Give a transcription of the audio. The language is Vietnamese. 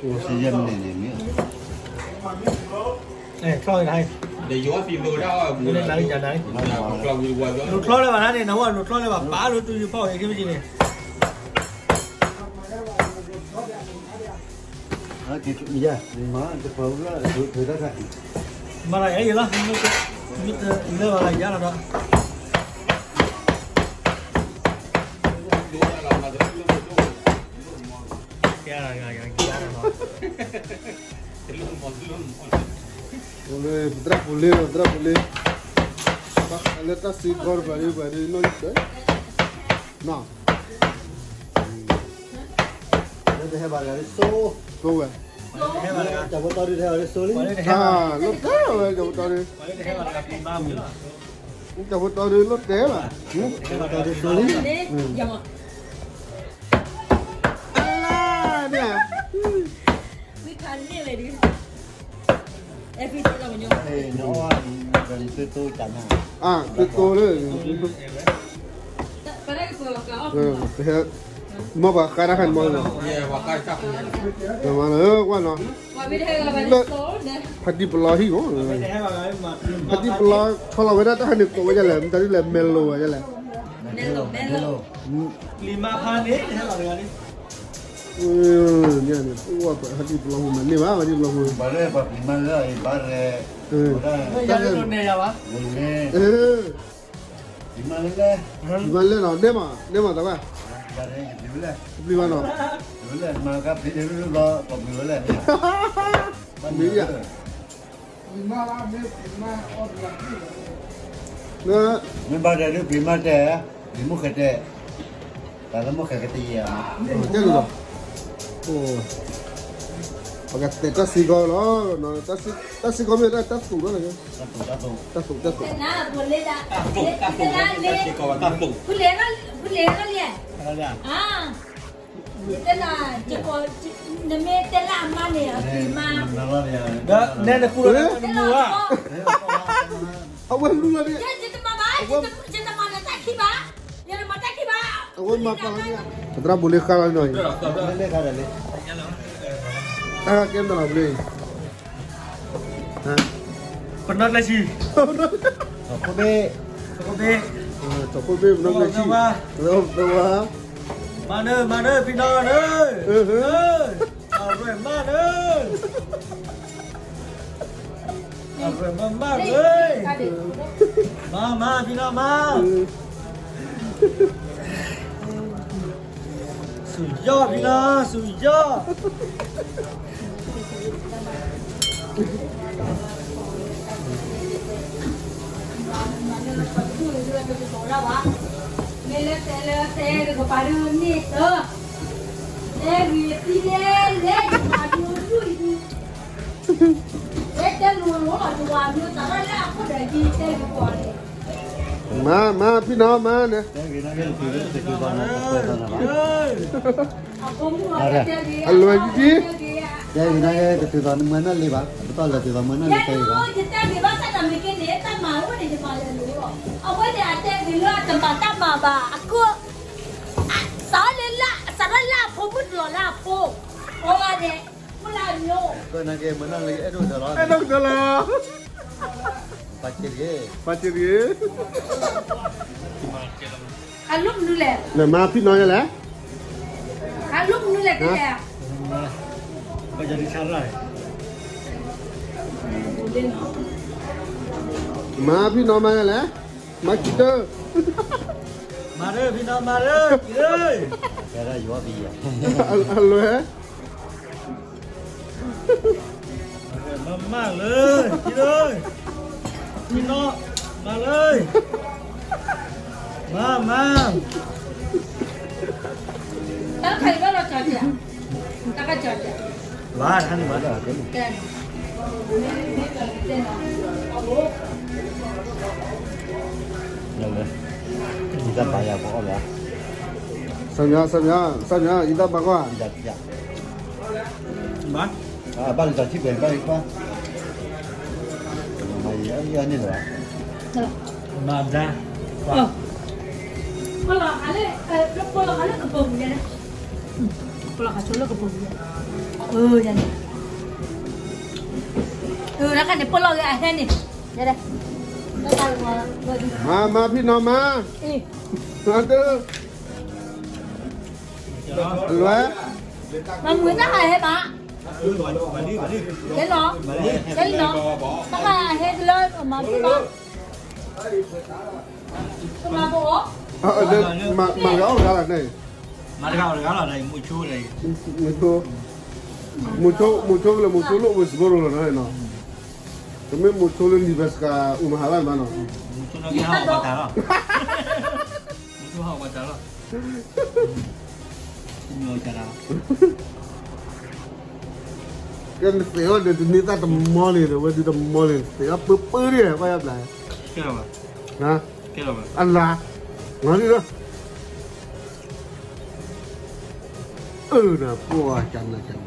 Ủa gì dân này nhỉ? Này, thôi này. Để gió phim đồ đó. Đây này, giờ này. Lụt thôi đấy bạn này, nấu lụt thôi đấy bạn bá lụt tôi phao cái gì này. Cái gì vậy? Má cái phao đó thử đó thôi. Mà này ấy gì đó, mít nữa là giá nào đó. Giá nào đó. Boleh, boleh. Pak, letak si kor bari no itu. Nah. Đây là bà cái số. Số vậy. Chào bố tao đi theo cái số đi. À, lúc té rồi chào bố tao đi. Chào bố tao đi lúc té mà. Chào tao đi số đi. Ah, dia. Ini lagi. Everything là nhiều. Nó gần tôi chẳng hạn. À, tôi đấy. Cái này có cả. Ừ, mau bà cái đó hành mau rồi. Mà nữa quá nó. Mà bây giờ là bạn số nè. Phát đi bò hi quá. Phát đi bò, thôi là bây giờ ta hành được cổ vậy là, ta đi làm melo vậy là. Melo. Lima pan đấy, thế là được đi. Nha nè, quá phải phát đi bò mà nè má phát đi bò. Bà đây bà lima rồi, bà đây. Bây giờ luôn này à bác? Lima lên. Lima lên nào, nè mà tao à. Bà đây lên. Lima nào. Lên mà cái phía dưới lo còn nữa lên. Mỹ à. Nè. Mình bà đây được lima trẻ, lima cái trẻ. Ta nó mất cái gì à? Chết rồi. Ồ. Pakai tetas sih kalau, no tas sih kami ada tas tu kan lagi. Tas tu. Nah, boleh dah. Tampung. Boleh kan lihat. Ah. Kita nak jepol, nama telah mana ya? Đó, nên là khu đó là mua. Awal dulu ni. Jadi mama, jadi mana tak kiba? Jadi mana tak kiba? Awal makan lagi. Putra boleh kalah ni. Lên cái này. Ah, kem dah boleh. Ha. Penat lah sih. Kobe. Cokol be belum lagi. Belum. Mana Pina ơi. Rồi man ơi. Rồi man ơi. Ma Pina ma. Sujud Pina, sujud. Lele kepada ni tu. Le padu tu. Le lu tu tu tak ada aku dah kita buat. Ma Pina ma nè. Alo Gigi. Jadi nak tu tuan mana lepas, betul lah tuan mana lepas lepas. Kita di bawah tak mikir ni, tak mahu ni di bawah dulu. Awak dia ada di luar tempat tak maba. Aku salah pun lah pun. Orang ni mula nyo. Kau nak mana lagi? Dah. Dah. Pacir ye. Alum dulu. Nah, ma Pina ya lah. Alum dulu kita. Bây giờ đi xa rồi. Ma Pina ma ya lah. Ma kita. Mà ơi, Pina mà ơi, chị ơi. Cái đó gió gì à? Alo eh. Mà ơi, chị ơi. Pina, mà ơi. Mà. Tao thấy bao lâu chơi chưa? Tao có chơi chưa? Vâng, anh đi Ada. Kan. Rồi. Kita bayar apa lah? Sanya, kita bawa. Tidak. Bác. Balik dah cip balik apa? Mai ni lah. Mà ra. Kalau ada kebun dia. Kalau kacau kebun dia. vậy nó cái này polo cái này nè đây đây มาพี่น้องมามาเด้อรวย mà muốn ra hay bà cái nó tất cả hết lên mà bố mà bố เดินมาแล้วกันอะไร mà cái gạo là này mùi chua này มุโชlo wis boro lo na no kami mucho lo ni bes ka umahalan ba no mùi chua nó cái hậu quả táo mùi chua hậu quả táo nhiều chả nào kan teo de ni ta ta mole de wa di ta mole teo pu ni ba ya la cái nào mà ha cái nào mà Allah ngani lo na po chan na chan